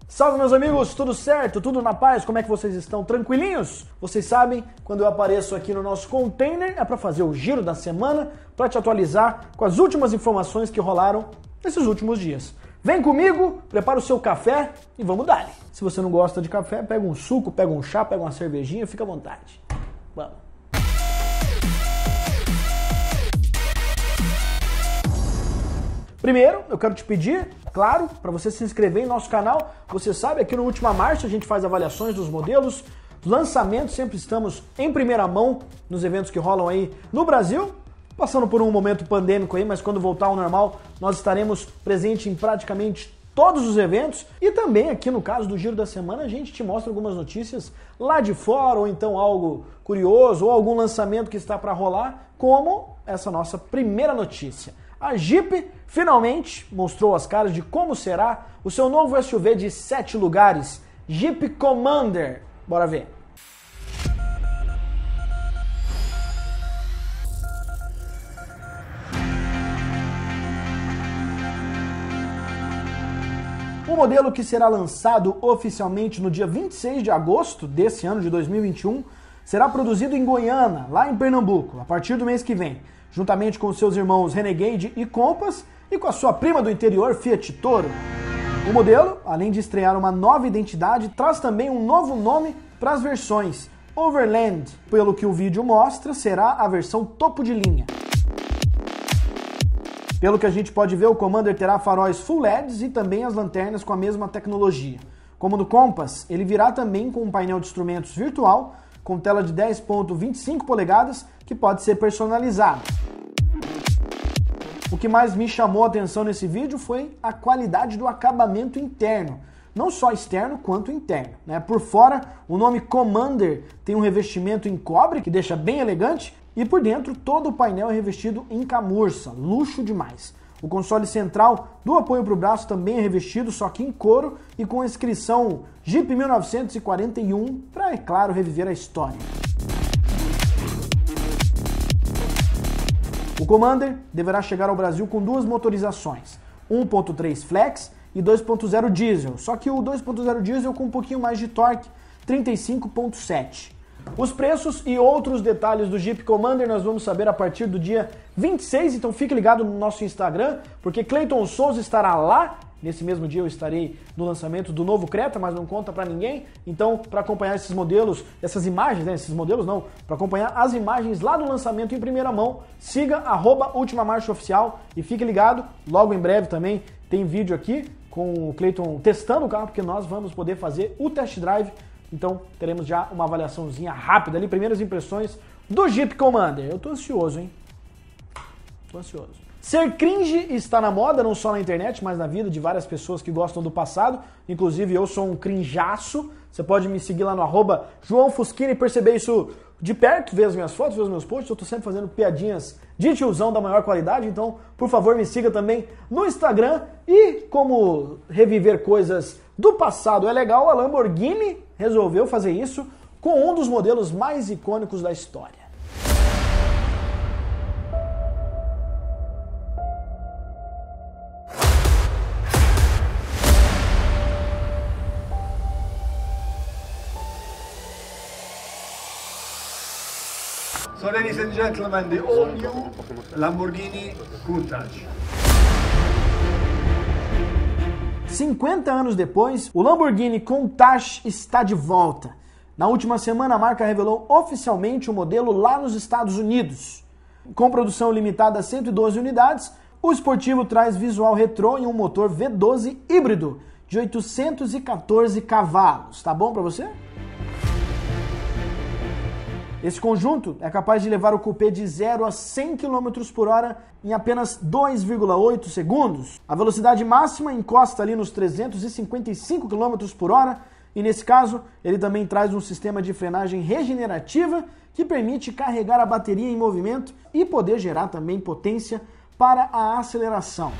Salve meus amigos, tudo certo? Tudo na paz? Como é que vocês estão? Tranquilinhos? Vocês sabem, quando eu apareço aqui no nosso container é para fazer o giro da semana, para te atualizar com as últimas informações que rolaram nesses últimos dias. Vem comigo, prepara o seu café e vamos dar. Se você não gosta de café, pega um suco, pega um chá, pega uma cervejinha, fica à vontade. Vamos. Primeiro, eu quero te pedir, claro, para você se inscrever em nosso canal. Você sabe, aqui no Última Marcha a gente faz avaliações dos modelos, lançamentos, sempre estamos em primeira mão nos eventos que rolam aí no Brasil, passando por um momento pandêmico aí, mas quando voltar ao normal, nós estaremos presentes em praticamente todos os eventos. E também aqui no caso do Giro da Semana, a gente te mostra algumas notícias lá de fora, ou então algo curioso, ou algum lançamento que está para rolar, como essa nossa primeira notícia. A Jeep finalmente mostrou as caras de como será o seu novo SUV de 7 lugares, Jeep Commander. Bora ver. O modelo, que será lançado oficialmente no dia 26 de agosto desse ano de 2021, será produzido em Goiânia, lá em Pernambuco, a partir do mês que vem, juntamente com seus irmãos Renegade e Compass e com a sua prima do interior, Fiat Toro. O modelo, além de estrear uma nova identidade, traz também um novo nome para as versões. Overland, pelo que o vídeo mostra, será a versão topo de linha. Pelo que a gente pode ver, o Commander terá faróis Full LEDs e também as lanternas com a mesma tecnologia. Como no Compass, ele virá também com um painel de instrumentos virtual, com tela de 10.25 polegadas, que pode ser personalizado. O que mais me chamou a atenção nesse vídeo foi a qualidade do acabamento interno, não só externo quanto interno, né? Por fora, o nome Commander tem um revestimento em cobre, que deixa bem elegante, e por dentro todo o painel é revestido em camurça, luxo demais. O console central do apoio para o braço também é revestido, só que em couro e com a inscrição Jeep 1941, para, é claro, reviver a história. O Commander deverá chegar ao Brasil com duas motorizações, 1.3 Flex e 2.0 Diesel, só que o 2.0 Diesel com um pouquinho mais de torque, 35.7. Os preços e outros detalhes do Jeep Commander nós vamos saber a partir do dia 26, então fique ligado no nosso Instagram, porque Cleiton Souza estará lá. Nesse mesmo dia eu estarei no lançamento do novo Creta, mas não conta pra ninguém. Então, para acompanhar esses modelos, essas imagens, né, esses modelos não, para acompanhar as imagens lá do lançamento em primeira mão, siga @Última Marcha Oficial e fique ligado, logo em breve também tem vídeo aqui com o Cleiton testando o carro, porque nós vamos poder fazer o test drive. Então, teremos já uma avaliaçãozinha rápida ali, primeiras impressões do Jeep Commander. Eu tô ansioso, hein? Tô ansioso. Ser cringe está na moda, não só na internet, mas na vida de várias pessoas que gostam do passado. Inclusive, eu sou um crinjaço. Você pode me seguir lá no @JoãoFuschini e perceber isso de perto, ver as minhas fotos, ver os meus posts. Eu tô sempre fazendo piadinhas de tiozão da maior qualidade, então, por favor, me siga também no Instagram. E como reviver coisas do passado é legal, a Lamborghini resolveu fazer isso com um dos modelos mais icônicos da história. So ladies and gentlemen, the all-new Lamborghini Countach. 50 anos depois, o Lamborghini Countach está de volta. Na última semana, a marca revelou oficialmente o modelo lá nos Estados Unidos. Com produção limitada a 112 unidades, o esportivo traz visual retrô e um motor V12 híbrido de 814 cavalos. Tá bom para você? Esse conjunto é capaz de levar o coupé de 0 a 100 km por hora em apenas 2,8 segundos. A velocidade máxima encosta ali nos 355 km por hora e, nesse caso, ele também traz um sistema de frenagem regenerativa que permite carregar a bateria em movimento e poder gerar também potência para a aceleração.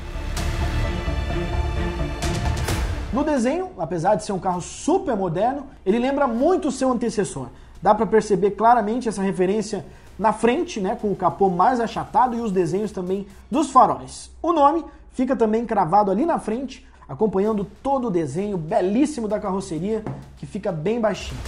No desenho, apesar de ser um carro super moderno, ele lembra muito o seu antecessor. Dá para perceber claramente essa referência na frente, né, com o capô mais achatado e os desenhos também dos faróis. O nome fica também cravado ali na frente, acompanhando todo o desenho belíssimo da carroceria, que fica bem baixinho.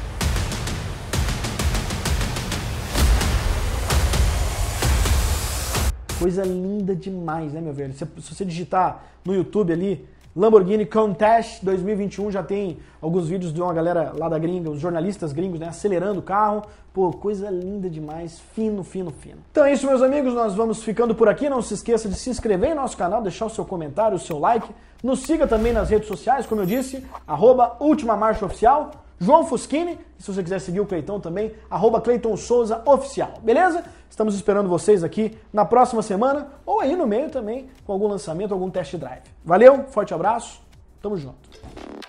Coisa linda demais, né, meu velho? Se você digitar no YouTube ali, Lamborghini Countach 2021, já tem alguns vídeos de uma galera lá da gringa, os jornalistas gringos, né, acelerando o carro. Pô, coisa linda demais, fino, fino, fino. Então é isso, meus amigos, nós vamos ficando por aqui. Não se esqueça de se inscrever em nosso canal, deixar o seu comentário, o seu like. Nos siga também nas redes sociais, como eu disse, @ultimamarchaoficial, João Fuschini, e se você quiser seguir o Cleitão também, @CleitonSouzaOficial, beleza? Estamos esperando vocês aqui na próxima semana, ou aí no meio também, com algum lançamento, algum test drive. Valeu, forte abraço, tamo junto.